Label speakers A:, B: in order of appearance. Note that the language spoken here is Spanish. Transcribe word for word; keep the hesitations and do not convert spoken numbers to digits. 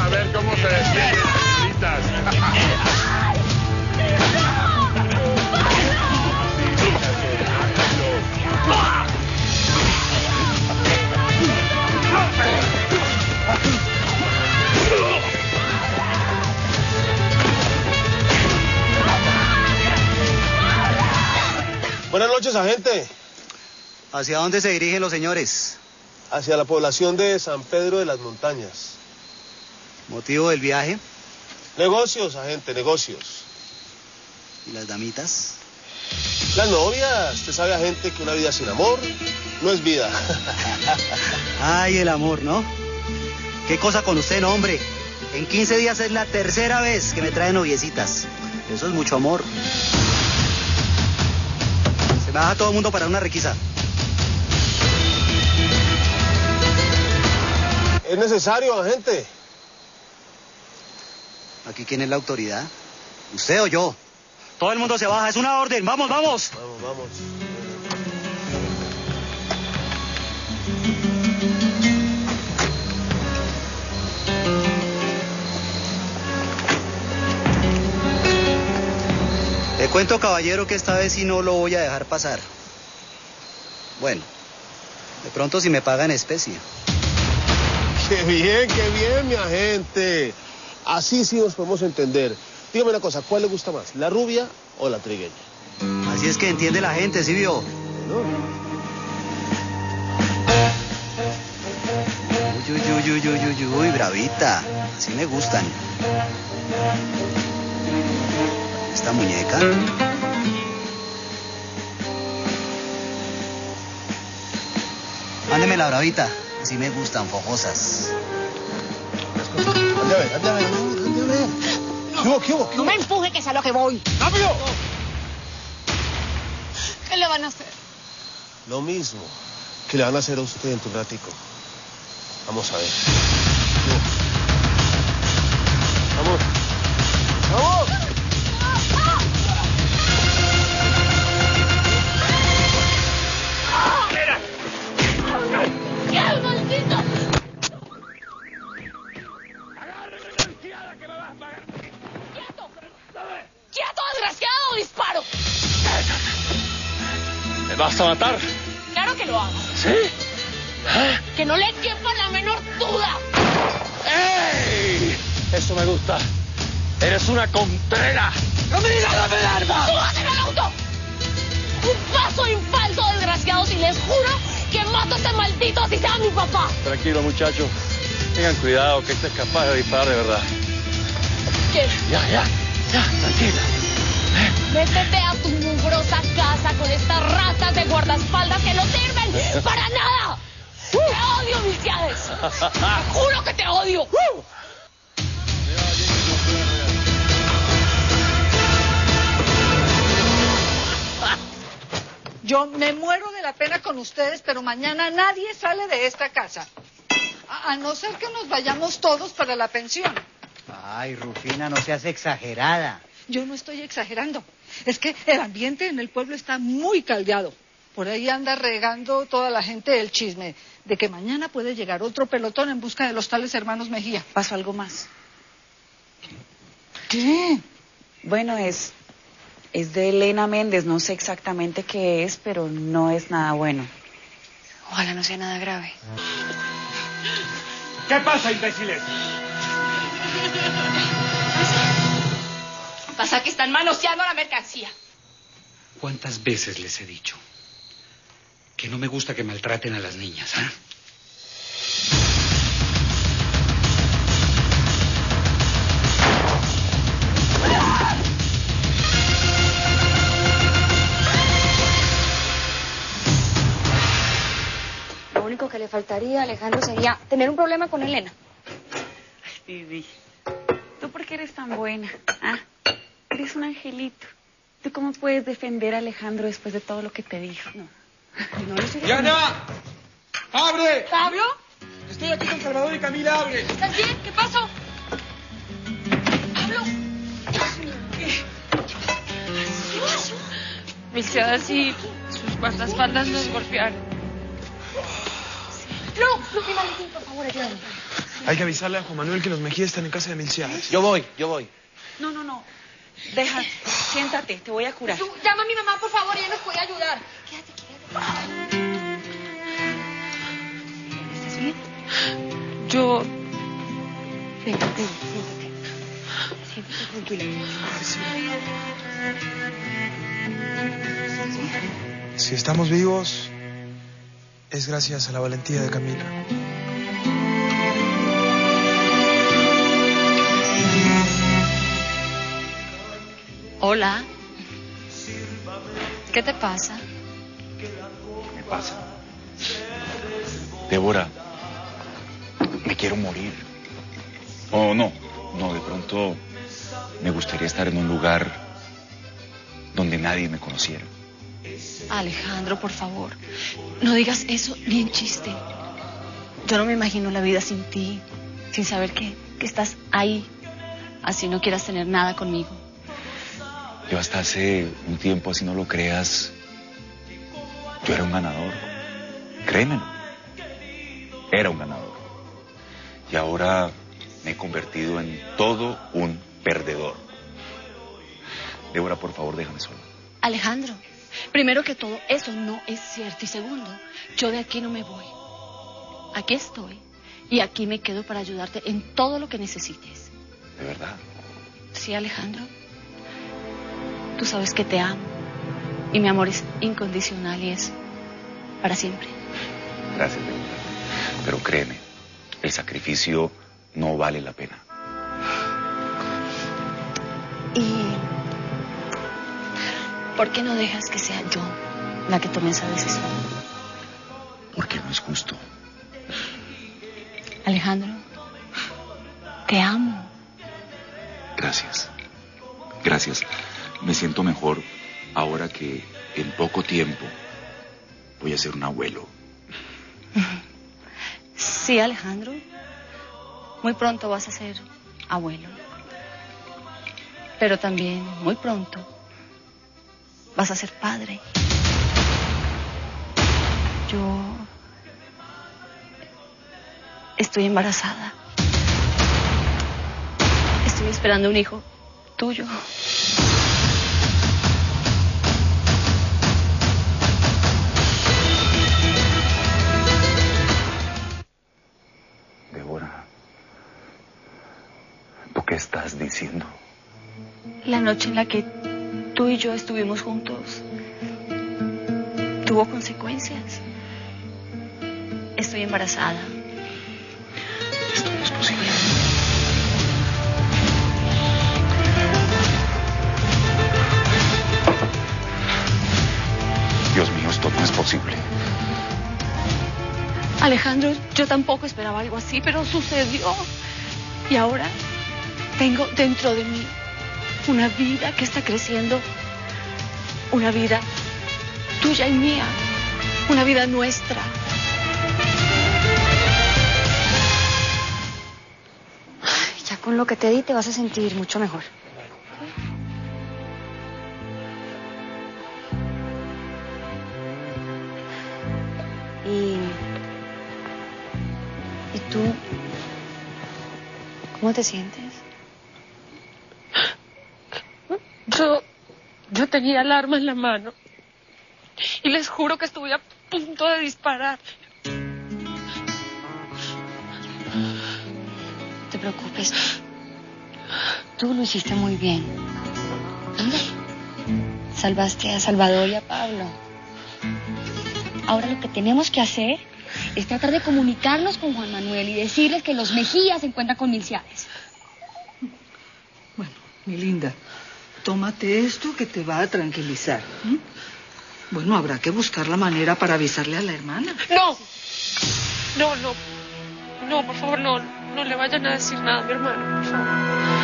A: a ver cómo se defienden las gritas.
B: Buenas noches, agente.
C: ¿Hacia dónde se dirigen los señores?
B: Hacia la población de San Pedro de las Montañas.
C: ¿Motivo del viaje?
B: Negocios, agente, negocios.
C: ¿Y las damitas?
B: Las novias. Usted sabe, agente, que una vida sin amor no es vida.
C: Ay, el amor, ¿no? ¿Qué cosa con usted, no, hombre? En quince días es la tercera vez que me trae noviecitas. Eso es mucho amor. Se baja todo el mundo para una requisa.
B: Es necesario, agente.
C: ¿Aquí quién es la autoridad? ¿Usted o yo? Todo el mundo se baja, es una orden. ¡Vamos, vamos!
B: Vamos, vamos.
C: Le cuento, caballero, que esta vez sí no lo voy a dejar pasar. Bueno, de pronto si me paga en especie.
B: ¡Qué bien, qué bien, mi agente! Así sí nos podemos entender. Dígame una cosa, ¿cuál le gusta más, la rubia o la trigueña?
C: Así es que entiende la gente, ¿sí vio?
B: ¿No?
C: Uy, uy, uy, uy, uy, uy, uy, bravita. Así me gustan. Esta muñeca. Mándeme la bravita. Así me gustan, fojosas.
B: Ande a ver, ande a ver, ande a ver. ¿Qué hubo, qué hubo, qué hubo?
D: No me empuje, que es a lo que voy.
B: ¡Rápido!
D: ¿Qué le van a hacer?
B: Lo mismo que le van a hacer a usted en tu ratico. Vamos a ver. Vamos. ¡Vamos!
D: ¡Qué maldito! ¡Quieto! ¡Quieto, desgraciado! ¡Disparo!
A: ¿Me vas a matar?
D: Claro que lo hago.
A: ¿Sí? ¿Eh?
D: Que no le quepa la menor duda.
A: ¡Ey! Eso me gusta. Eres una contrera. ¡No me digas dame el arma!
D: ¡Súbase al auto! Un paso infalso, desgraciados, y les juro que mato a este maldito así sea mi papá.
A: Tranquilo, muchachos. Tengan cuidado, que este es capaz de disparar de verdad.
D: ¿Qué?
A: Ya, ya, ya, tranquila. ¿Eh?
D: Métete a tu mugrosa casa con estas ratas de guardaespaldas que no sirven para nada. ¡Te odio, Milciades! ¡Te juro que te odio!
E: Yo me muero de la pena con ustedes, pero mañana nadie sale de esta casa. A, a no ser que nos vayamos todos para la pensión.
C: Ay, Rufina, no seas exagerada.
E: Yo no estoy exagerando. Es que el ambiente en el pueblo está muy caldeado. Por ahí anda regando toda la gente el chisme de que mañana puede llegar otro pelotón en busca de los tales hermanos Mejía.
F: Pasó algo más.
E: ¿Qué?
F: Bueno, es, es de Elena Méndez, no sé exactamente qué es, pero no es nada bueno. Ojalá no sea nada grave.
A: ¿Qué pasa, imbéciles?
D: Pasa que están manoseando la mercancía.
G: ¿Cuántas veces les he dicho que no me gusta que maltraten a las niñas, ¿ah?
H: Lo único que le faltaría a Alejandro sería tener un problema con Elena.
F: Ay, Vivi, ¿tú por qué eres tan buena? ¿Ah? Eres un angelito. ¿Tú cómo puedes defender a Alejandro después de todo lo que te dijo? No. No lo sé.
I: ¡Diana! ¡Abre!
D: ¿Pablo?
I: Estoy aquí con Salvador y Camila, abre.
D: ¿Estás bien? ¿Qué pasó? ¿Pablo? Dios mío. ¿Qué? ¿Qué pasó?
J: Milciades y sus guardaespaldas nos golpearon.
D: No, no, qué maletín, por favor, ayúdame.
I: Hay que avisarle a Juan Manuel que los Mejías están en casa de Milciades.
B: Yo voy, yo voy.
F: No, no, no. Deja, siéntate, te voy a curar.
H: Tú, llama a mi mamá, por favor, ella nos puede ayudar. Quédate, quédate.
J: ¿Estás bien? Yo...
H: Ven, ven, siéntate. Siéntate tranquila.
I: Si estamos vivos, es gracias a la valentía de Camila.
J: Hola. ¿Qué te pasa?
K: ¿Qué me pasa? Débora, me quiero morir. Oh, no, no, de pronto me gustaría estar en un lugar donde nadie me conociera.
J: Alejandro, por favor, no digas eso ni en chiste. Yo no me imagino la vida sin ti, sin saber que, que estás ahí, así no quieras tener nada conmigo.
K: Yo hasta hace un tiempo, así no lo creas, yo era un ganador. Créemelo. Era un ganador. Y ahora me he convertido en todo un perdedor. Débora, por favor, déjame solo.
J: Alejandro, primero que todo, eso no es cierto. Y segundo, yo de aquí no me voy. Aquí estoy. Y aquí me quedo para ayudarte en todo lo que necesites.
K: ¿De verdad?
J: Sí, Alejandro. Tú sabes que te amo. Y mi amor es incondicional y es para siempre.
K: Gracias, Débora. Pero créeme, el sacrificio no vale la pena.
J: ¿Y por qué no dejas que sea yo la que tome esa decisión?
K: Porque no es justo.
J: Alejandro, te amo.
K: Gracias. Gracias. Me siento mejor ahora que en poco tiempo voy a ser un abuelo.
J: Sí, Alejandro. Muy pronto vas a ser abuelo. Pero también muy pronto vas a ser padre. Yo estoy embarazada. Estoy esperando un hijo tuyo.
K: Débora, ¿tú qué estás diciendo?
J: La noche en la que tú y yo estuvimos juntos tuvo consecuencias. Estoy embarazada.
K: Esto no es posible. Dios mío, esto no es posible.
J: Alejandro, yo tampoco esperaba algo así, pero sucedió. Y ahora tengo dentro de mí una vida que está creciendo. Una vida tuya y mía. Una vida nuestra.
H: Ya con lo que te di te vas a sentir mucho mejor. Y... ¿Y tú? ¿Cómo te sientes?
J: Yo, yo tenía el arma en la mano. Y les juro que estuve a punto de disparar.
H: No te preocupes. Tú lo hiciste muy bien. Mira, salvaste a Salvador y a Pablo. Ahora lo que tenemos que hacer es tratar de comunicarnos con Juan Manuel y decirles que los Mejías se encuentran con Milciades.
E: Bueno, mi linda, tómate esto que te va a tranquilizar. ¿Mm? Bueno, habrá que buscar la manera para avisarle a la hermana.
J: No, no, no, no, por favor, no, no le vayan a decir nada a mi hermano, por favor.